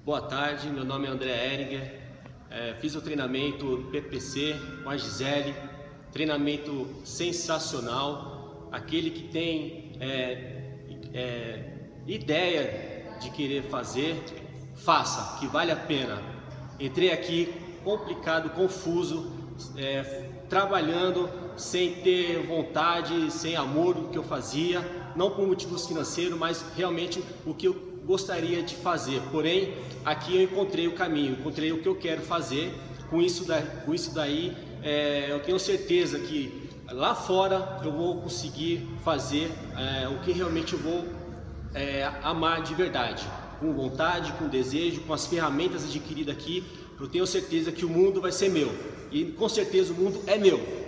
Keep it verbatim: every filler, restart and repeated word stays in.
Boa tarde, meu nome é André Heringer, é, fiz o treinamento P P C com a Gisele, treinamento sensacional, aquele que tem é, é, ideia de querer fazer, faça, que vale a pena. Entrei aqui complicado, confuso, é, trabalhando sem ter vontade, sem amor do que eu fazia, não por motivos financeiros, mas realmente o que eu gostaria de fazer. Porém, aqui eu encontrei o caminho, encontrei o que eu quero fazer. Com isso, da, com isso daí, é, eu tenho certeza que lá fora eu vou conseguir fazer é, o que realmente eu vou é, amar de verdade, com vontade, com desejo, com as ferramentas adquiridas aqui. Eu tenho certeza que o mundo vai ser meu, e com certeza o mundo é meu.